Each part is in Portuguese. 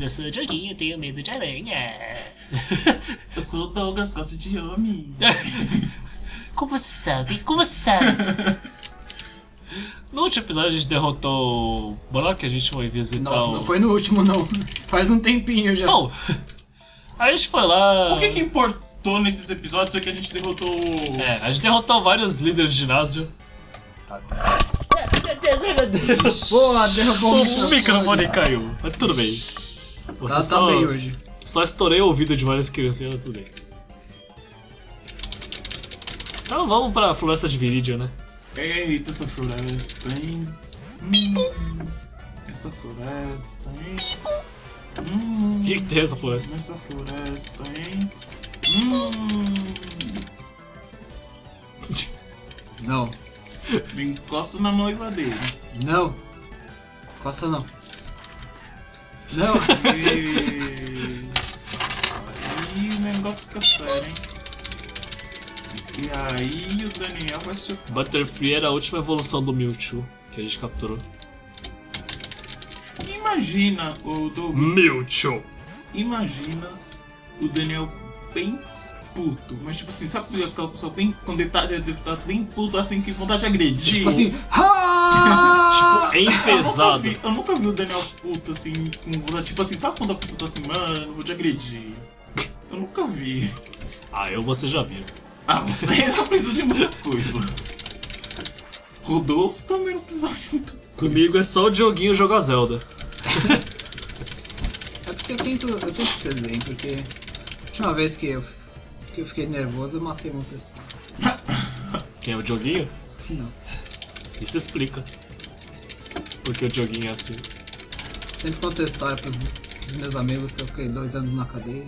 eu sou o Dioguinho, eu tenho medo de aranha. Eu sou o Douglas, gosto de homem. Como você sabe? Como você sabe? No último episódio a gente derrotou o Brock, a gente foi visitar Nossa, não foi no último não. Faz um tempinho já. Bom, a gente foi lá... O que importou nesses episódios é que a gente derrotou... a gente derrotou vários líderes de ginásio. Meu Deus. Boa, derrubou O microfone caiu, mas tudo bem. Você Tá bem hoje. Só estourei o ouvido de várias criancinhas, tudo bem. Então vamos pra Floresta de Viridian, né? Eita, essa floresta, hein? Essa floresta, hein? O que tem essa floresta? Essa floresta, hein? Não. Me encosta na noiva dele. Não. Costa não. Não. Aí o negócio fica sério, hein? E aí o Daniel vai se... Butterfree era a última evolução do Mewtwo que a gente capturou. Imagina o Douglas. Mewtwo! Imagina o Daniel bem puto. Mas tipo assim, sabe aquela pessoa bem. Quando ele tá bem puto assim, que vontade de agredir? Tipo assim. Tipo, empesado. Eu nunca vi o Daniel puto assim, com vontade. Tipo assim, sabe quando a pessoa tá assim, mano, vou te agredir? Eu nunca vi. Você já viu. Você não precisa de muita coisa. Rodolfo também não precisa de muita coisa. Comigo é só o Dioguinho jogar Zelda. É porque eu tento ser zen, porque a última vez que eu fiquei nervoso eu matei uma pessoa. Quem é o Dioguinho? Não. Isso explica. Porque o Dioguinho é assim. Sempre conto a história pros meus amigos que eu fiquei 2 anos na cadeia.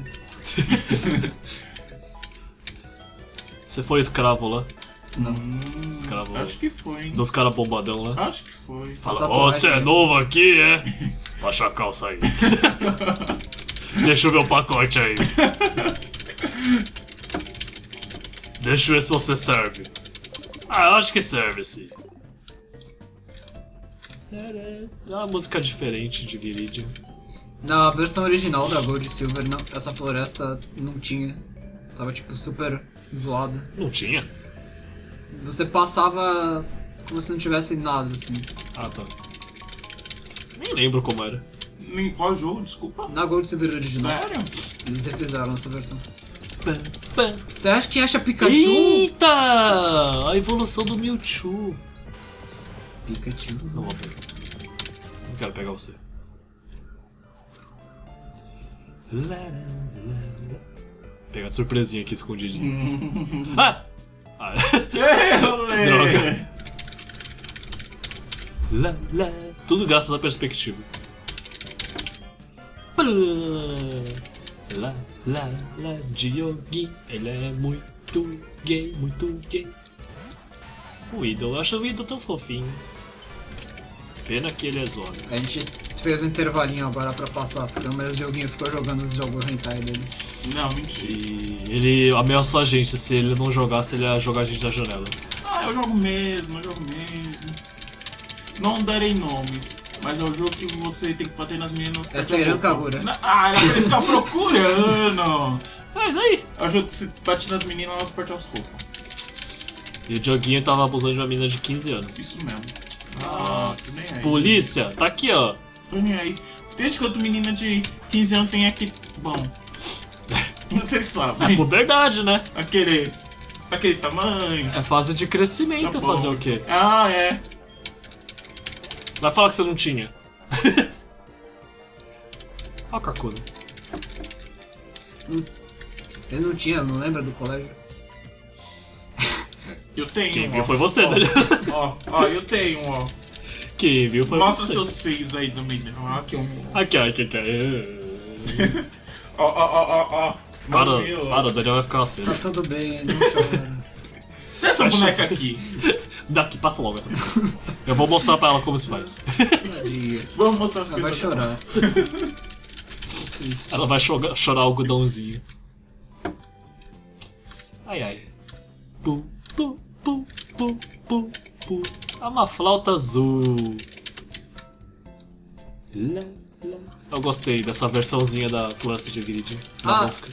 Você foi escravo lá? Não. Escravo Acho que foi, hein? dos caras bombadão lá? Acho que foi. Fala, tatuagem, você é né? novo aqui, é? Baixa a calça aí. Deixa eu ver o pacote aí. Deixa eu ver se você serve. Eu acho que serve sim. É uma música diferente de Viridian. Na versão original da Gold e Silver, essa floresta não tinha. Tava tipo super zoada. Não tinha? Você passava como se não tivesse nada, assim. Ah, tá. Nem lembro como era. Em qual jogo? Desculpa. Na Gold e Silver original. Sério? Eles refizeram essa versão. Você acha que acha Pikachu? Eita! A evolução do Mewtwo. Pikachu. Não vou pegar. Não quero pegar você. Pegar de surpresinha aqui escondidinho. Ah! Droga. Tudo graças à perspectiva. Dioguinho, ele é muito gay, muito gay. O ídolo, eu acho o ídolo tão fofinho. Pena que ele é zoado. A gente fez um intervalinho agora pra passar as câmeras e o Dioguinho ficou jogando os jogos hentai dele. Não, mentira. E ele ameaçou a gente, se ele não jogasse, ele ia jogar a gente da janela. Eu jogo mesmo, Não darei nomes, mas é o jogo que você tem que bater nas meninas. É Seiran Kagura. Era por isso que eu tava procurando. Daí? É o jogo que você bate nas meninas e elas partem aos cocos. E o Dioguinho tava abusando de uma menina de 15 anos. Isso mesmo. Nossa, nem aí. polícia, tá aqui ó. Tô nem aí. Desde quando menina de 15 anos tem aqui. Bom. Vocês sabem. Puberdade, né? Aquele tamanho. É fase de crescimento, Tá bom. fazer o quê? É. Vai falar que você não tinha. Olha o Kakuna. Ele não tinha, não lembra do colégio? Eu tenho. Quem ó. viu foi você, Daniel. Ó, eu tenho, ó. Quem viu foi Mostra você. seus seios aí também. Aqui, ó. Aqui. Ó. Para, Mamilos. o Daniel vai ficar aceso. Tá tudo bem, não chora. Essa boneca aqui. Daqui, passa logo essa. Eu vou mostrar pra ela como se faz. Tadinha. Vamos mostrar as Ela vai coisas. chorar. Triste. Ela vai chorar algodãozinho. Ai. Pu. É uma flauta azul. Eu gostei dessa versãozinha da Floresta de Grid. Da Ah. música.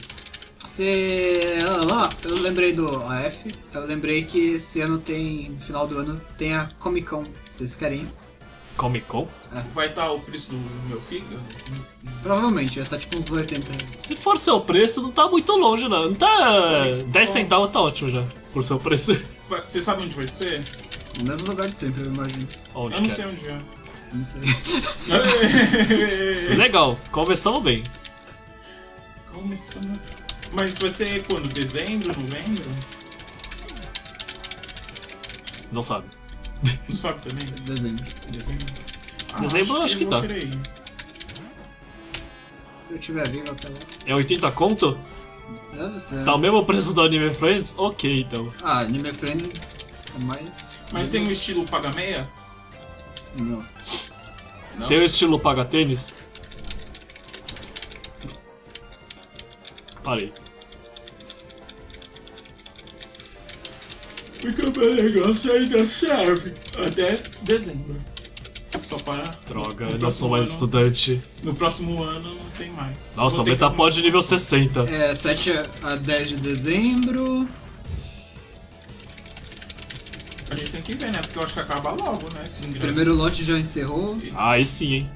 Eu lembrei do AF, eu lembrei que esse ano tem, no final do ano, tem a Comic Con. Vocês querem ir? Comic Con? Vai estar o preço do meu fígado? Provavelmente, vai estar tipo uns 80 reais. Se for seu preço, não tá muito longe, não. Não tá. 10 centavos tá ótimo já, por seu preço. Você sabe onde vai ser? No mesmo lugar de sempre, eu imagino. Onde Eu não que sei onde é. Não sei. é? Legal, começamos bem. Começando. Mas vai ser quando? Dezembro, novembro? Não sabe. Não sabe também? Dezembro. Dezembro? Dezembro eu acho que eu dá. vou querer ir. Se eu tiver vivo até lá. É 80 conto? Deve ser. Tá o mesmo preço do Anime Friends? Ok, então. Ah, Anime Friends é mais. Mas tem o estilo paga meia? Não. Não? Tem o estilo paga tênis? Parei. Porque o meu negócio ainda serve até dezembro. Só para. Droga, no eu não sou próximo mais ano- estudante. No próximo ano não tem mais. Nossa, Vou o ter que Metapod nível 60. É 7 a 10 de dezembro. A gente tem que ver, né? Porque eu acho que acaba logo, né? Esse ingresso. Primeiro lote já encerrou. Aí sim, hein.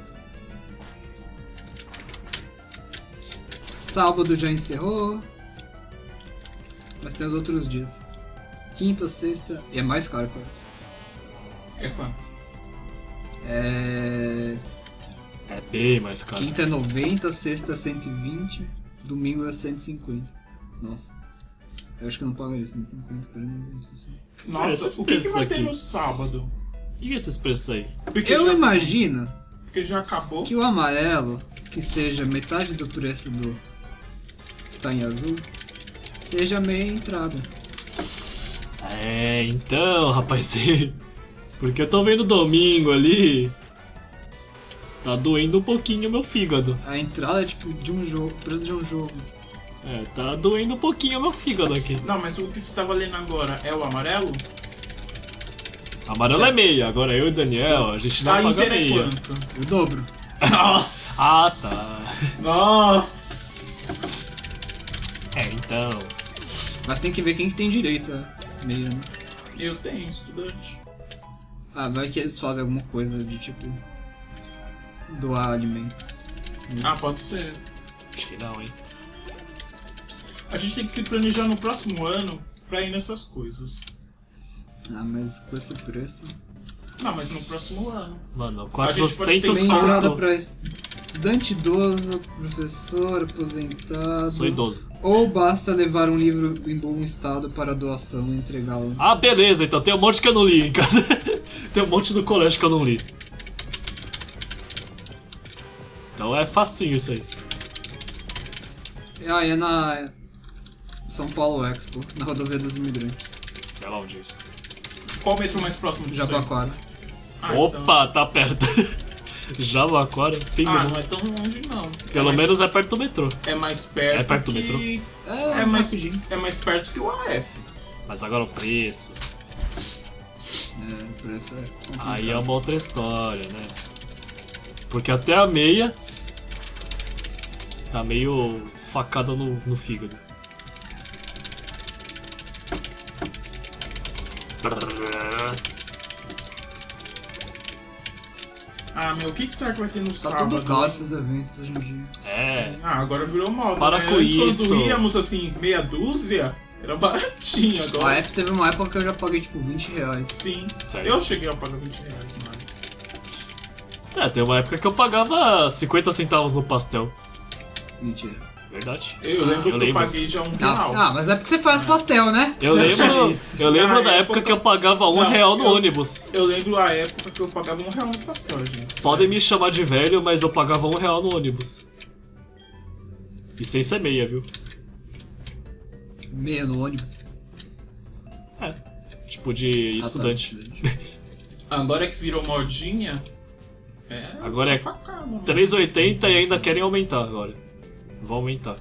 Sábado já encerrou. Mas tem os outros dias. Quinta, sexta. E é mais caro, cara. É quanto? É. É bem mais caro. Quinta é 90, sexta é 120, domingo é 150. Nossa. Eu acho que eu não pagaria 150 pra mim, não sei se. Nossa, esses o que preços vai ter aqui? no sábado? E esses preços aí? Porque Eu já, imagino Porque já acabou. que o amarelo, que seja metade do preço do tá em azul, seja meia entrada. É, então, rapazinho. Porque eu tô vendo domingo ali. Tá doendo um pouquinho meu fígado. A entrada é tipo de um jogo, preço de um jogo. É, tá doendo um pouquinho meu fígado aqui. Não, mas o que você tá lendo agora é o amarelo? Amarelo é meia, agora eu e o Daniel, a gente não A paga Inter é meia. quanto? O dobro. Nossa! Ah, tá. Nossa! É, então. Mas tem que ver quem que tem direito a meia, né? Eu tenho, estudante. Ah, vai que eles fazem alguma coisa de tipo. Doar alimento. Ah, pode ser. Acho que não, hein. A gente tem que se planejar no próximo ano pra ir nessas coisas. Ah, mas com esse preço. Não, mas no próximo ano. Mano, A gente pode ter 400 Tem entrada conto. pra estudante idoso, professor, aposentado. Sou idoso. Ou basta levar um livro em bom estado para doação e entregá-lo. Ah, beleza, então tem um monte que eu não li em casa. Tem um monte do colégio que eu não li. Então é facinho isso aí. Ah, é na São Paulo Expo, na rodovia dos imigrantes. Sei lá onde é isso. Qual o metrô mais próximo de você? Jabaquara. Ah, Opa, tá perto. Jabaquara, fim do Então... Ah, mundo. não é tão longe não. Pelo mais, menos é perto do metrô. é mais perto. É perto do que... metrô? É, mais- rapidinho. É mais perto que o AF. Mas agora o preço. É, o preço é complicado. Aí é uma outra história, né? Porque até a meia tá meio facada no fígado. Ah, meu, o que será que vai ter no Tá sábado? tudo caro esses eventos hoje em dia. É. Ah, agora virou moda. Para né? com Antes, isso. quando íamos assim, meia dúzia, era baratinho A agora. F teve uma época que eu já paguei tipo 20 reais. Sim. Sério? Eu cheguei a pagar 20 reais, mano. É, tem uma época que eu pagava 50 centavos no pastel. Mentira. Verdade. Eu lembro que eu lembro. paguei já R$1. Ah, mas é porque você faz pastel, né? Eu Você lembro, faz isso. eu lembro Na da época época- que eu pagava Não, R$1 no eu- ônibus. Eu lembro a época que eu pagava R$1 no pastel, gente. Podem me chamar de velho, mas eu pagava R$1 no ônibus. E sem ser meia, viu? Meia no ônibus. É. Tipo de estudante. Agora que virou modinha. Agora é facada, mano. 3,80 e ainda querem aumentar agora. Vão aumentar.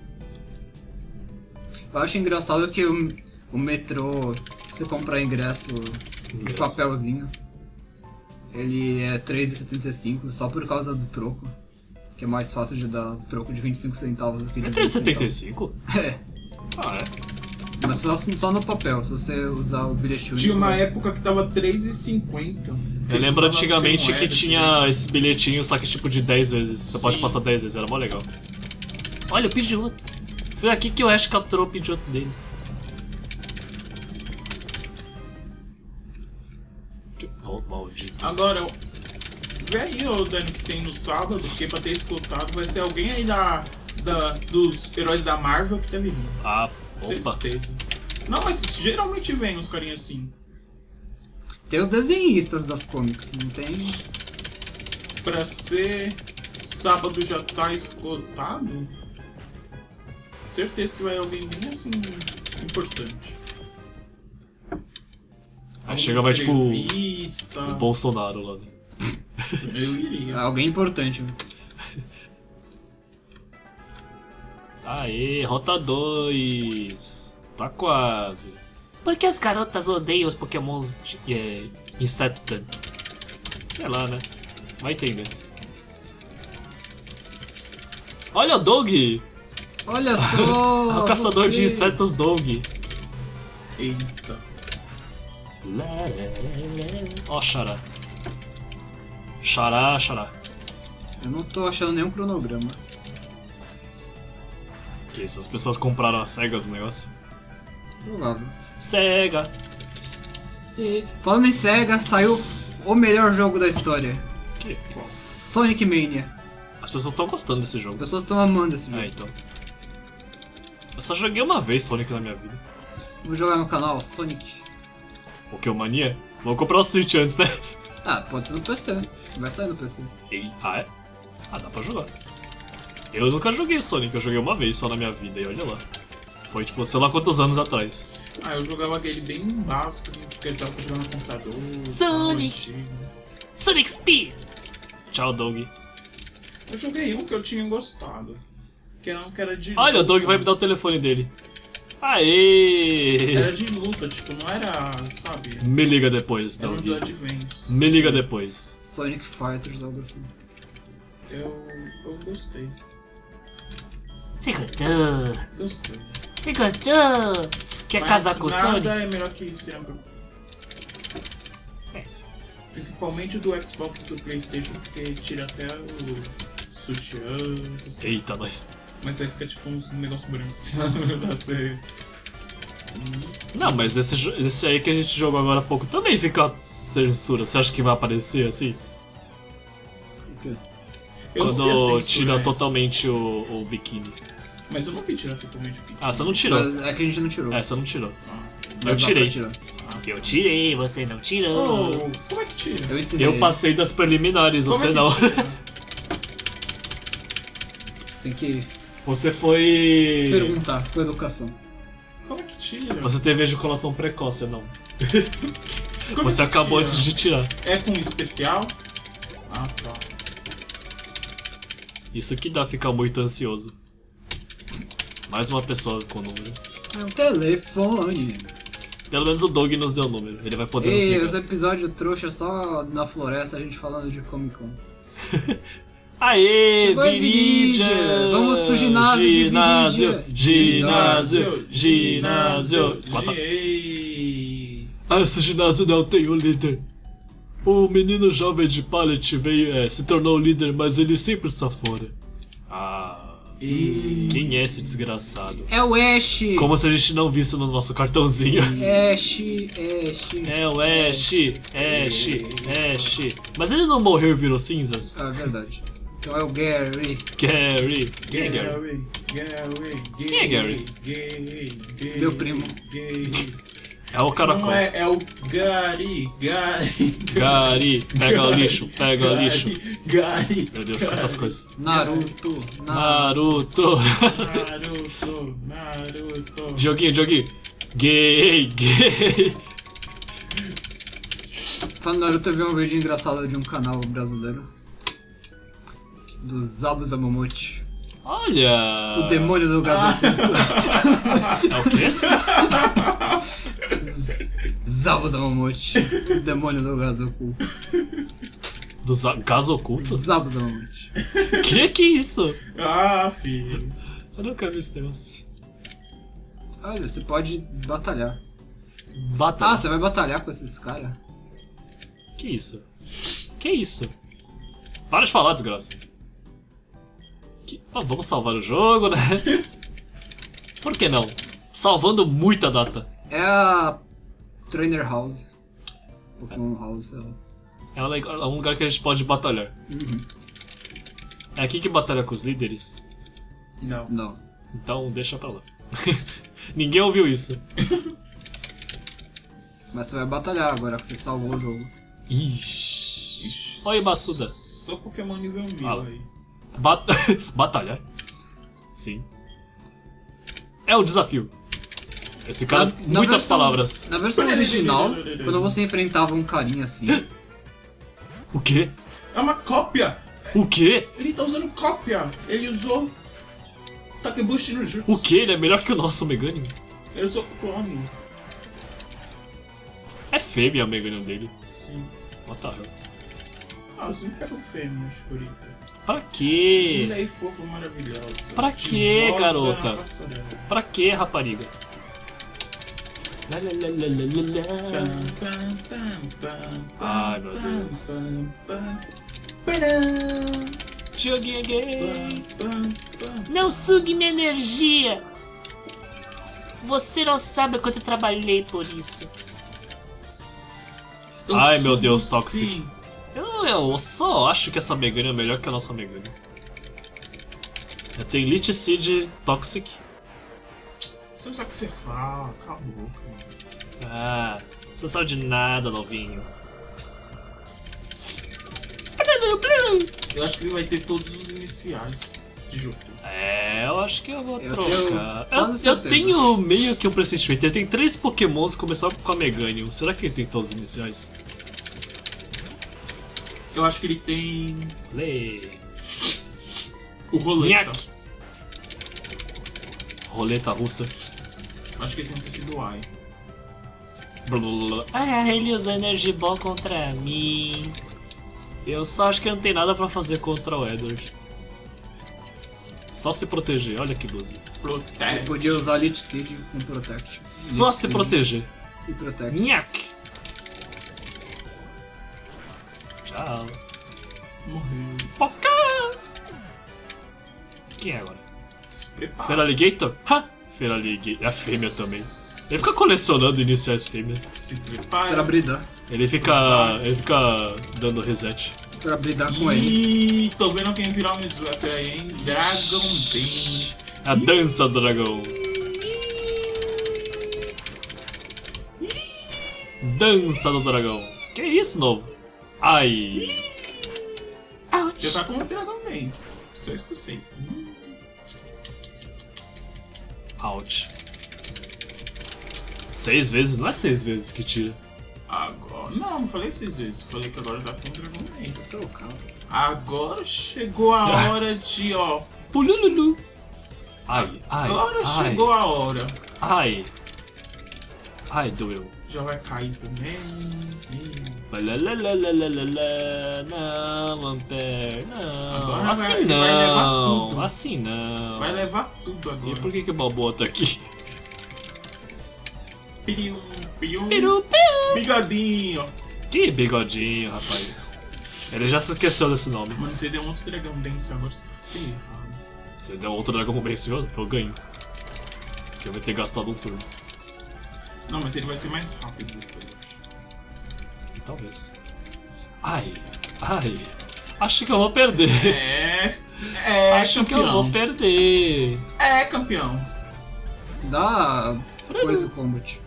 Eu acho engraçado que o metrô, você comprar ingresso de Ingresso. papelzinho. Ele é 3,75 só por causa do troco. Que é mais fácil de dar troco de 25 centavos do que de É 20 centavos. 3,75? É, Ah, é. mas só no papel, se você usar o bilhete único. Tinha uma época que tava 3,50. Eu lembro antigamente que tinha esses bilhetinhos, só que tipo de 10 vezes. Você pode Sim. passar 10 vezes, era mó legal. Olha o Pidgeotto. Foi aqui que o Ash capturou o Pidgeotto dele. Oh, maldito. Agora, vê aí o dano que tem no sábado, porque pra ter escutado vai ser alguém aí dos heróis da Marvel que deve vir. Ah, opa. Certeza. Não, mas geralmente vem uns carinhas assim. Tem os desenhistas das comics, não tem? Pra ser sábado já tá esgotado. Certeza que vai alguém bem assim importante. Aí chega, vai tipo Entrevista. o Bolsonaro lá. Né? Eu iria. Alguém importante, né? Aê, rota 2. Tá quase. Por que as garotas odeiam os pokémons inseto tanto? Sei lá, né? Vai entender. Olha o Dog! Olha só! o caçador de você. insetos Dog. Eita. Ó, Xará. Xará, Xará. Eu não tô achando nenhum cronograma. Que isso, as pessoas compraram as cegas o negócio? Provável. Sega! Falando em SEGA, saiu o melhor jogo da história. Que? Sonic Mania. As pessoas estão gostando desse As jogo. pessoas estão amando esse jogo. É, então. Eu só joguei uma vez Sonic na minha vida. Vou jogar no canal Sonic. O que, mania? Vou comprar o Switch antes, né? Ah, pode ser no PC. Vai sair no PC. Ah, é? Ah, dá pra jogar. Eu nunca joguei o Sonic, eu joguei uma vez só na minha vida, e olha lá. Foi tipo, sei lá quantos anos atrás. Ah, eu jogava aquele bem básico, porque ele tava jogando no computador. Sonic. antigo. Sonic Speed! Tchau, Dog. Eu joguei um que eu tinha gostado. Que era de Olha, o luta. Dog vai me dar o telefone dele. Aê! Era de luta, tipo, não era, sabe? Me liga depois, Era um do Dog. Advance. Me liga depois. Sonic Fighters, algo assim. Eu gostei. Você gostou? Gostei. Você gostou? Quer Mas casar com o nada Sonic? é melhor que Samba. Principalmente o do Xbox e do Playstation, porque tira até o sutiã. essas coisas. Eita, nós. Mas aí fica tipo um negócio branco, assim, pra ser... Isso. Não, mas esse aí que a gente jogou agora há pouco também fica censura. Você acha que vai aparecer assim? O quê? Eu não vi a Quando censura tira nessa. totalmente o biquíni. Mas eu não vi tirar totalmente o biquíni. Ah, você não tirou. Mas é que a gente não tirou. É, você não tirou. Ah. Eu Mas dá tirei. pra tirar. Eu tirei, você não tirou. Oh, como é que tira? Eu ensinei. Eu passei das preliminares, Como você é que não. tira? Você tem que Você foi. perguntar com educação. Como é que tira? Você teve ejaculação precoce, não. Como Você é que acabou tira? antes de tirar. É com especial? Ah, tá. Isso que dá ficar muito ansioso. Mais uma pessoa com o número. É um telefone. Pelo menos o Doug nos deu o número. Ele vai poder nos Ei, ligar. os episódios trouxa só na floresta, a gente falando de Comic Con. Aê, Chegou a Viridia! Viridia! Vamos pro ginásio de Ginásio, Viridia. ginásio, ginásio. Ei. Ah, esse ginásio não tem o líder. O menino jovem de Pallet veio, se tornou o líder, mas ele sempre está fora. Ah, quem é esse desgraçado? É o Ash! Como se a gente não visse no nosso cartãozinho. Ash. É o Ash. Mas ele não morreu e virou cinzas? Ah, é verdade. Então é o Gary. Gary. Quem é Gary? Quem é Gary? Meu primo. É o caracol. Não é o Gary. Gary, pega o lixo, pega o lixo. Gary. Meu Deus, quantas coisas. Naruto. Naruto. Naruto. Joguinho. Gay. Falando em Naruto, eu vi um vídeo engraçado de um canal brasileiro. Do Zabu Zamamote. Olha. O demônio do gás oculto. É o quê? Zabu Zamamote, demônio do gás oculto. Do gás oculto? Zabu Zamamote. Que é isso? Ah, filho. Eu nunca vi esse negócio. Olha, você pode batalhar. Batalha. Ah, você vai batalhar com esses caras? Que isso? Que isso? Para de falar, desgraça. Vamos salvar o jogo, né? Por que não? Salvando muita data. É a Trainer House. Pokémon House, sei lá. É um lugar que a gente pode batalhar. Uhum. É aqui que batalha com os líderes. Não. Não. Então deixa pra lá. Ninguém ouviu isso. Mas você vai batalhar agora que você salvou o jogo. Ixi. Ixi. Olha, Bassuda. Só Pokémon nível 1000 Fala. aí. Batalhar? Sim. É o desafio. Esse cara, Na muitas versão- palavras. Na versão original, quando você enfrentava um carinha assim, O quê? É uma cópia! O quê? Ele tá usando cópia! Ele usou Takebushi no Jutsu. O quê? Ele é melhor que o nosso Meganium? Ele usou clone. É fêmea a Meganium dele. Sim. What the hell? Ah, eu sempre pego fêmea, escurita. Pra quê? Linda e fofa, maravilhosa. Pra quê, Rosa garota? na passarela. Pra quê, rapariga? Lá, lá, lá, lá, lá, lá, lá. Pam, pam, pam, pam, Ai, meu pam, Deus. pam, pam. Padam, Joguinho gay. pam, pam. Não sugue minha energia. Você não sabe o quanto eu trabalhei por isso. Eu Ai, meu subo Deus, Toxic. sim. Eu só acho que essa Meganium é melhor que a nossa Meganium. Tem Lich Seed Toxic. Você não sabe o que você fala, cala a boca, mano. Ah, você não sabe de nada, novinho. Eu acho que ele vai ter todos os iniciais de jogo. É, eu acho que eu vou Eu trocar. tenho quase Eu certeza. tenho meio que um pressentimento. Ele tem 3 Pokémons, começou com a Meganium. Será que ele tem todos os iniciais? Eu acho que ele tem Lê. o roleta. Nhaque. Roleta russa. Eu acho que ele tem um tecido Y. Blá, blá, blá. Ah, ele usa energia bom contra mim. Eu só acho que não tem nada pra fazer contra o Edward. Só se proteger, olha que doce. ele Protege. podia usar Lich Seed com Protect. Só Lich se Seed proteger. E Protect. Nhaque. Tchau. Morreu. Poca. Quem é agora? Se prepara. Feraligator? Ha! Feraligator. É a fêmea também. Ele fica colecionando iniciais fêmeas. Se Pra prepara. bridar. Ele fica dando reset. Pra bridar com ele. Ih, tô vendo quem virar um Mizwap aí, hein? Dragon Dance. A dança do dragão. Dança do dragão. Que isso, novo? Ai. Já tá com o Dragon Dance. Só isso que eu sei. Ouch. 6 vezes? Não é 6 vezes que tira. Agora. Não falei 6 vezes. Falei que agora tá com o Dragon Dance. Seu carro. Agora chegou a hora de, ó. Pulululu. Ai, ai, Agora ai, chegou a hora. ai. Ai, doeu. Já vai cair também. Ih. Lalalalalalala, não, Ampere, Agora não. Assim vai levar não, tudo. assim não. Vai levar tudo E agora. por que o Balboa tá aqui? Pium, pium. Peru, peru. Bigodinho. Que bigodinho, rapaz. Ele já se esqueceu desse nome. Mano, você deu um outro Dragon Dance agora, você tá ferrado. Se der outro dragão convencioso, eu ganho. Porque eu vou ter gastado um turno. Não, mas ele vai ser mais rápido depois. Talvez. Ai, ai. Acho que eu vou perder. Acho Acho que eu vou perder. É campeão. Dá coisa o combat.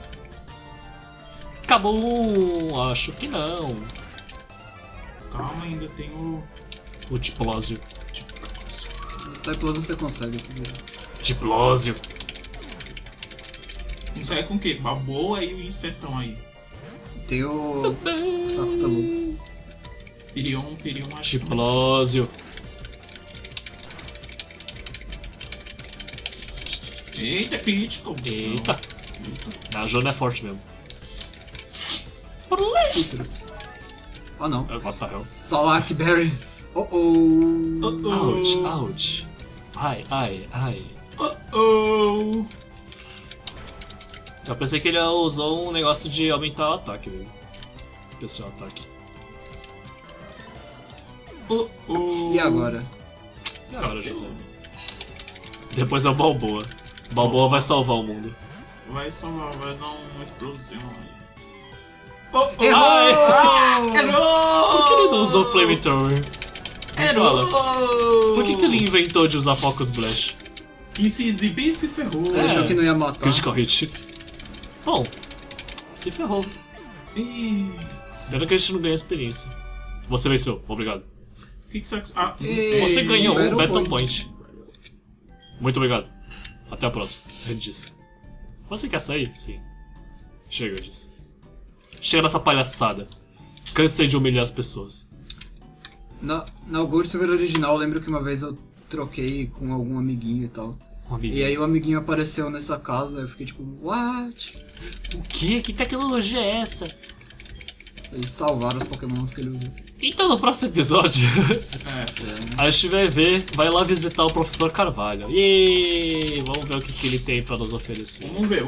Acabou um, acho que não. Calma, ainda tem o. O Diplósio. Os Typlosion você consegue seguir. Diplósio. Não sai com o quê? Baboa e o insetão aí. Tem o saco peludo. Pirion, acho que. Diplósio. Eita, crítico. Eita. A Jona é forte mesmo. Citrus. Oh não. What the hell? Salakberry. Oh. Ouch, ouch. Ai. Oh. Eu pensei que ele usou um negócio de aumentar o ataque, velho. Especial ataque. E agora? E agora, José? Depois é o Balboa. Balboa vai salvar o mundo. Vai salvar, vai usar uma explosão aí. Errou! Errou! Por que ele não usou Flamethrower? Errou! Por que ele inventou de usar Focus Blast? Quis se exibir e se ferrou. Ele achou que não ia matar. Critical Hit. Bom, se ferrou. Ih, Espero que a gente não ganhe experiência. Você venceu, obrigado. o que será que... Ah, Você ganhou um Battle Point. Point. Muito obrigado. Até a próxima. Ele disse. Você quer sair? Sim. Chega, eu disse. Chega dessa palhaçada. Cansei de humilhar as pessoas. Na Gold Silver original, eu lembro que uma vez eu troquei com algum amiguinho e tal. Um amiguinho. E aí o amiguinho apareceu nessa casa, eu fiquei tipo, what? O quê? Que tecnologia é essa? Eles salvaram os pokémons que ele usou. Então no próximo episódio, é. a gente vai lá visitar o Professor Carvalho. E vamos ver o que ele tem pra nos oferecer. Vamos ver.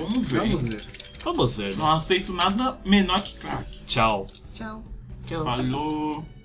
Vamos ver. Não aceito nada menor que crack. Tchau. Tchau. Tchau. Falou.